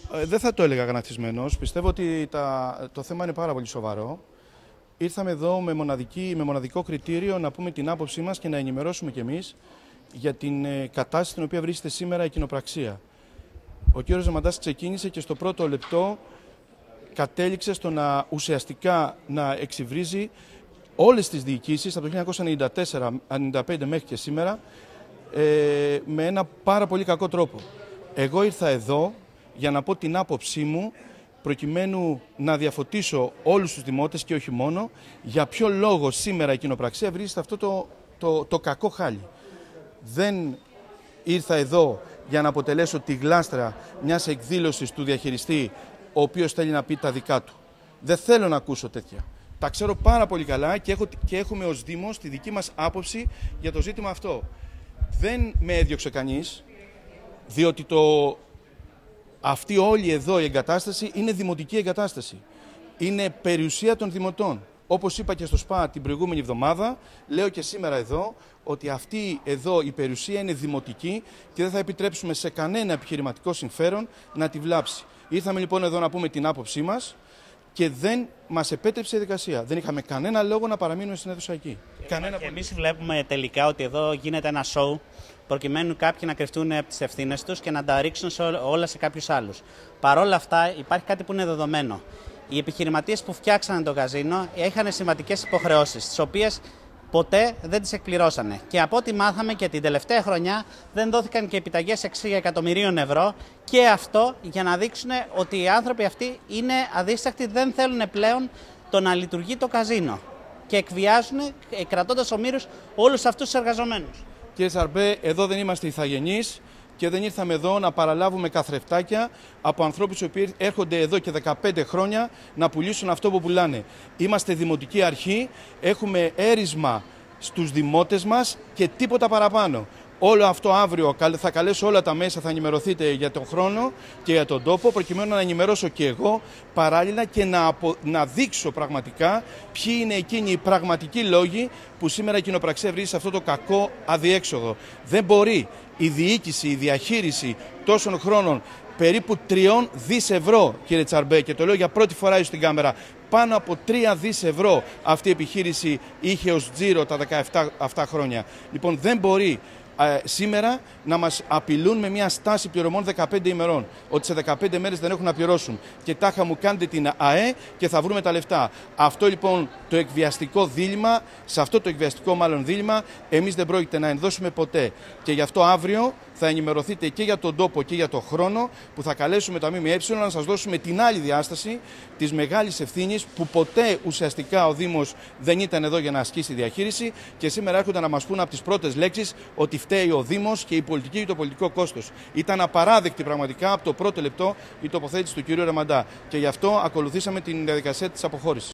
Δεν θα το έλεγα γαναθισμένος. Πιστεύω ότι το θέμα είναι πάρα πολύ σοβαρό. Ήρθαμε εδώ με μοναδικό κριτήριο να πούμε την άποψή μας και να ενημερώσουμε κι εμείς για την κατάσταση στην οποία βρίσκεται σήμερα η κοινοπραξία. Ο κ. Ρεμαντάς ξεκίνησε και στο πρώτο λεπτό κατέληξε στο να ουσιαστικά να εξυβρίζει όλες τις διοικήσεις από το 1994-1995 μέχρι και σήμερα με ένα πάρα πολύ κακό τρόπο. Εγώ ήρθα εδώ για να πω την άποψή μου, προκειμένου να διαφωτίσω όλους τους δημότες και όχι μόνο, για ποιο λόγο σήμερα η κοινοπραξία βρίσκεται αυτό το κακό χάλι. Δεν ήρθα εδώ για να αποτελέσω τη γλάστρα μιας εκδήλωσης του διαχειριστή, ο οποίος θέλει να πει τα δικά του. Δεν θέλω να ακούσω τέτοια. Τα ξέρω πάρα πολύ καλά και έχουμε ως Δήμος τη δική μας άποψη για το ζήτημα αυτό. Δεν με έδιωξε κανείς, διότι αυτή όλη εδώ η εγκατάσταση είναι δημοτική εγκατάσταση. Είναι περιουσία των δημοτών. Όπως είπα και στο ΣΠΑ την προηγούμενη εβδομάδα, λέω και σήμερα εδώ ότι αυτή εδώ η περιουσία είναι δημοτική και δεν θα επιτρέψουμε σε κανένα επιχειρηματικό συμφέρον να τη βλάψει. Ήρθαμε λοιπόν εδώ να πούμε την άποψή μας και δεν μας επέτρεψε η διαδικασία. Δεν είχαμε κανένα λόγο να παραμείνουμε στην αίθουσα εκεί. Εμείς βλέπουμε τελικά ότι εδώ γίνεται ένα σοου προκειμένου κάποιοι να κρυφτούν από τις ευθύνες τους και να τα ρίξουν όλα σε κάποιους άλλους. Παρ' όλα αυτά υπάρχει κάτι που είναι δεδομένο. Οι επιχειρηματίες που φτιάξανε το καζίνο είχαν σημαντικές υποχρεώσεις, τις οποίες ποτέ δεν τις εκπληρώσανε. Και από ό,τι μάθαμε και την τελευταία χρονιά δεν δόθηκαν και επιταγές 6 εκατομμυρίων ευρώ, και αυτό για να δείξουν ότι οι άνθρωποι αυτοί είναι αδίστακτοι, δεν θέλουν πλέον το να λειτουργεί το καζίνο και εκβιάζουν κρατώντας ομήρους όλους αυτούς τους εργαζομένους. Κύριε Τσαρμπέ, εδώ δεν είμαστε ηθαγενείς και δεν ήρθαμε εδώ να παραλάβουμε καθρεφτάκια από ανθρώπους που έρχονται εδώ και 15 χρόνια να πουλήσουν αυτό που πουλάνε. Είμαστε δημοτική αρχή, έχουμε έρισμα στους δημότες μας και τίποτα παραπάνω. Όλο αυτό αύριο θα καλέσω όλα τα μέσα, θα ενημερωθείτε για τον χρόνο και για τον τόπο, προκειμένου να ενημερώσω και εγώ παράλληλα και να δείξω πραγματικά ποιοι είναι εκείνοι οι πραγματικοί λόγοι που σήμερα η κοινοπραξία βρίσκεται σε αυτό το κακό αδιέξοδο. Δεν μπορεί η διοίκηση, η διαχείριση τόσων χρόνων, περίπου 3 δις ευρώ, κύριε Τσαρμπέ, και το λέω για πρώτη φορά στην κάμερα, πάνω από 3 δις ευρώ αυτή η επιχείρηση είχε ως τζίρο τα 17 αυτά χρόνια. Λοιπόν, δεν μπορεί σήμερα να μας απειλούν με μια στάση πληρωμών 15 ημερών, ότι σε 15 μέρες δεν έχουν να πληρώσουν και τάχα μου κάντε την ΑΕ και θα βρούμε τα λεφτά. Αυτό λοιπόν το εκβιαστικό δίλημμα, σε αυτό το εκβιαστικό μάλλον δίλημμα, εμείς δεν πρόκειται να ενδώσουμε ποτέ. Και γι' αυτό αύριο θα ενημερωθείτε και για τον τόπο και για τον χρόνο που θα καλέσουμε τα ΜΜΕ να σας δώσουμε την άλλη διάσταση της μεγάλης ευθύνης που ποτέ ουσιαστικά ο Δήμος δεν ήταν εδώ για να ασκήσει διαχείριση και σήμερα έρχονται να μας πούν από τις πρώτες λέξεις ότι φταίει ο Δήμος και η πολιτική και το πολιτικό κόστος. Ήταν απαράδεκτη πραγματικά από το πρώτο λεπτό η τοποθέτηση του κ. Ρεμαντά και γι' αυτό ακολουθήσαμε την διαδικασία της αποχώρησης.